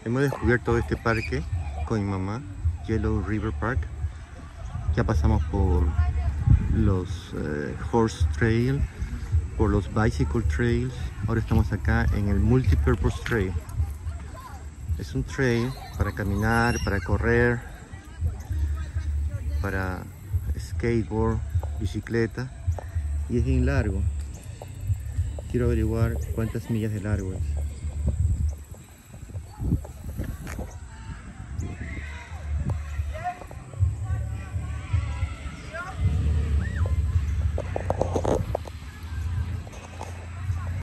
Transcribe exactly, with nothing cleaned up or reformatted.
Hemos descubierto este parque con mi mamá, Yellow River Park. Ya pasamos por los eh, Horse Trail, por los Bicycle Trails. Ahora estamos acá en el Multipurpose Trail. Es un trail para caminar, para correr, para skateboard, bicicleta, y es bien largo. Quiero averiguar cuántas millas de largo es.